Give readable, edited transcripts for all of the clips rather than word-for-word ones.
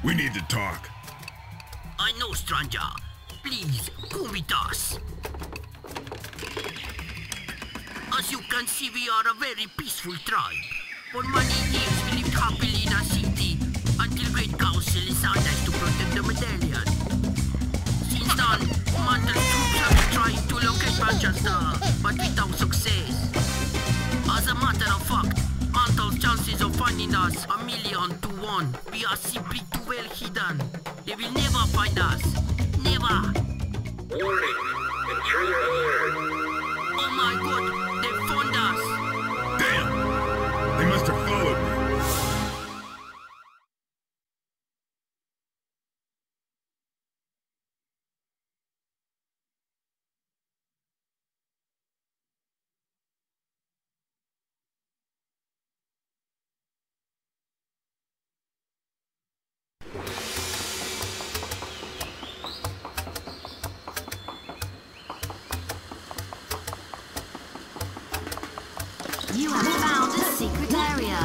We need to talk. I know, stranger. Please, come with us. As you can see, we are a very peaceful tribe. For many years, we lived happily in a city until Great Council decided to protect the medallion. Since then, Mantle's troops have been trying to locate Manchester, but without success. As a matter of fact, Mantle's chances of finding us 1,000,000 to 1. We are simply too well hidden. They will never find us. Never. Warning. Intruder alert. Oh my god, they found us. Damn! They must have followed me. You have found a secret area.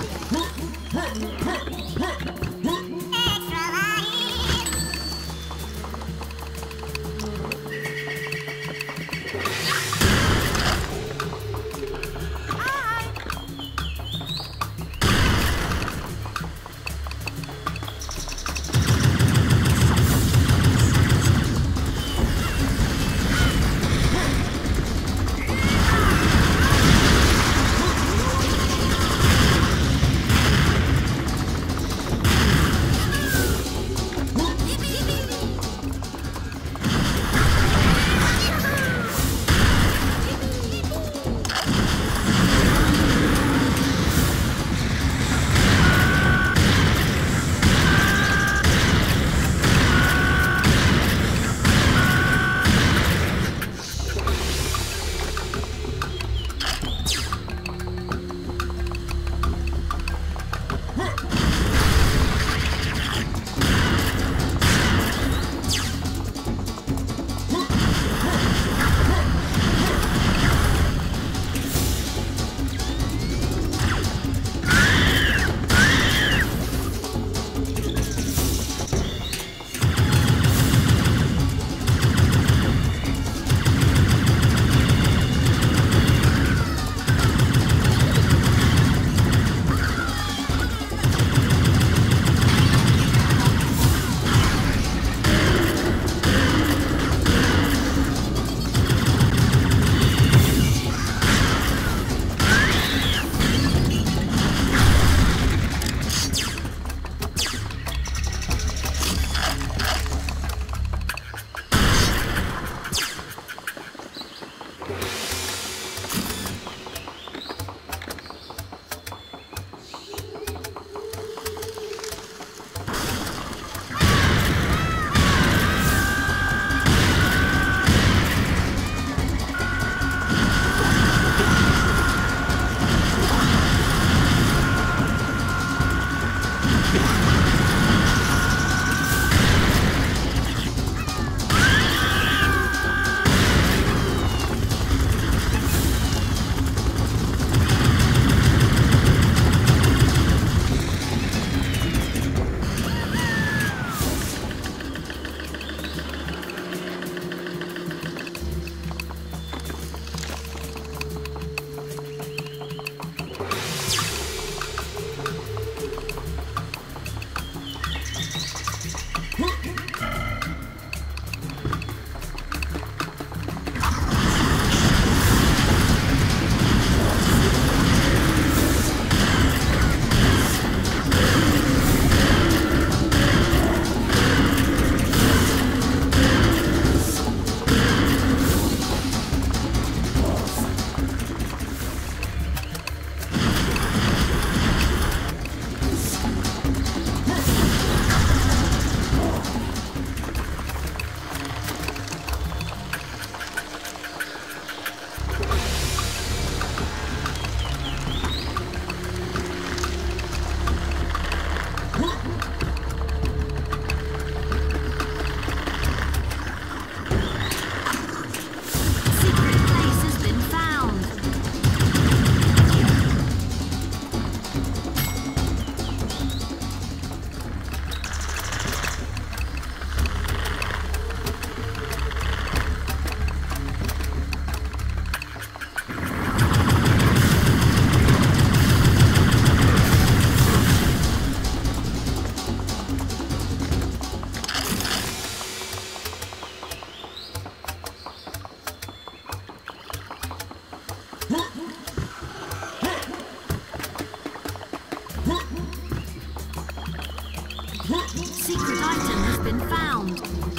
Secret item has been found.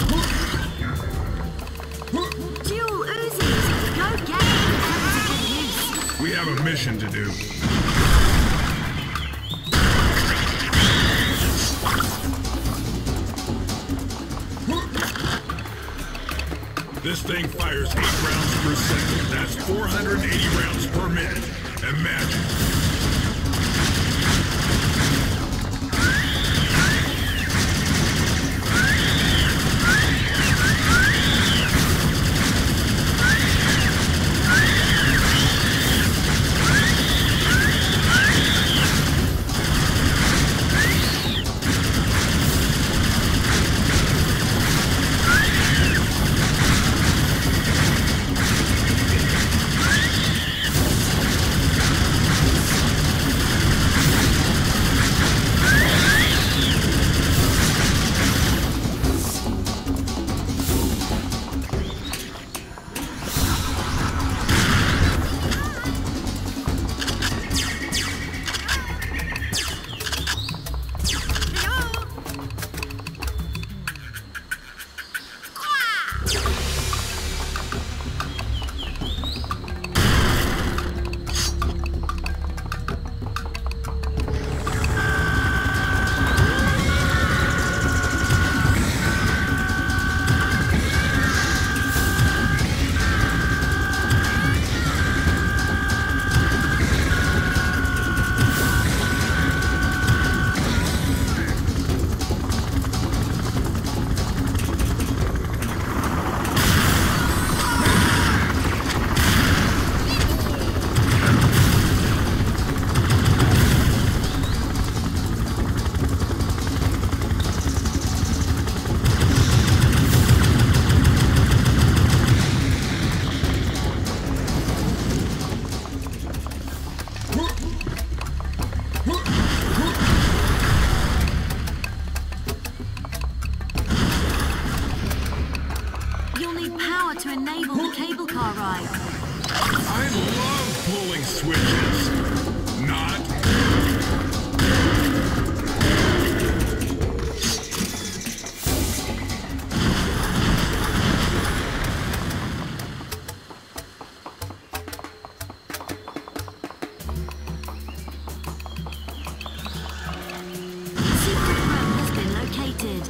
Dual Uzis! Go get it! Weapons of good use. We have a mission to do. This thing fires 8 rounds per second. That's 480 rounds per minute. Imagine. You'll need power to enable the cable car ride. I love pulling switches. Not. Secret room has been located.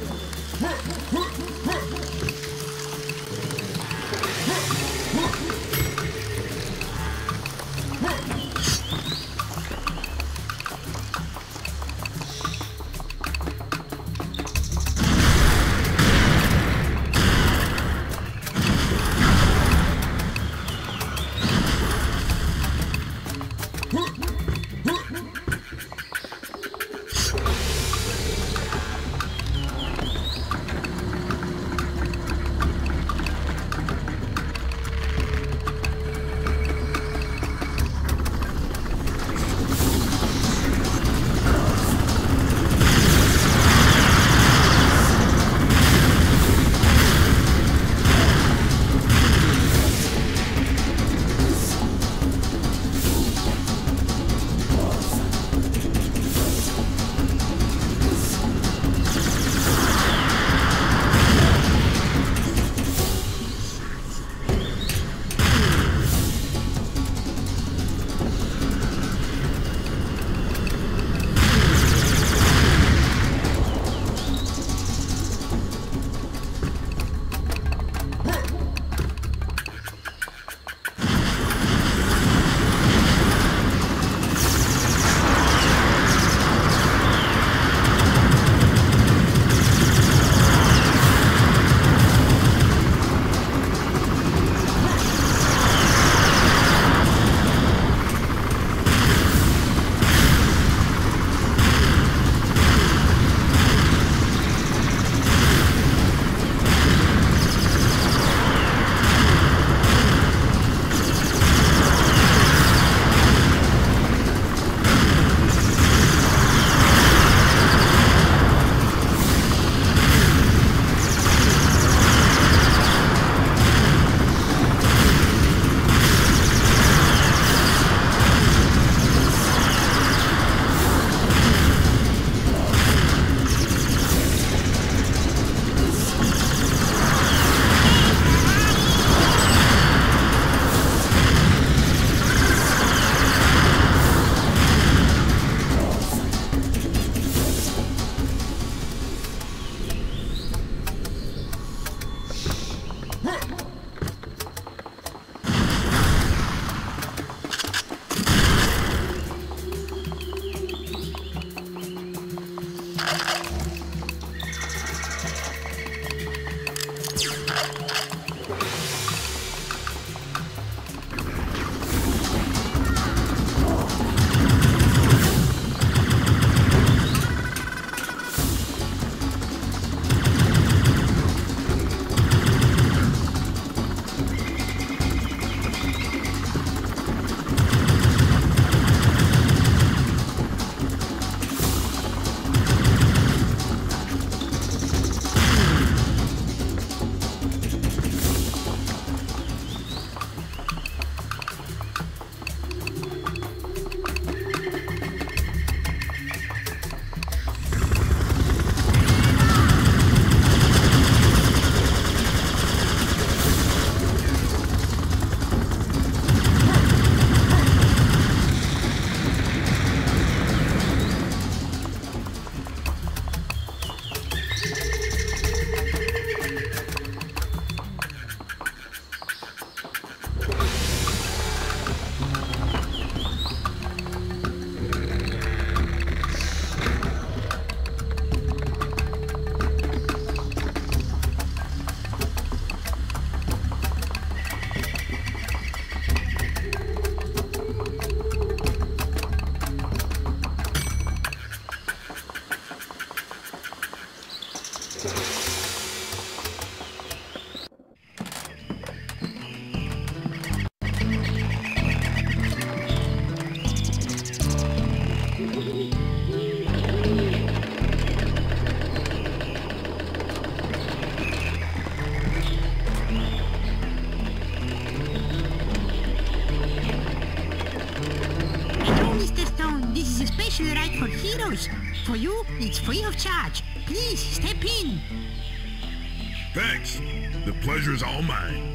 special ride for heroes. For you, it's free of charge. Please, step in. Thanks. The pleasure's all mine.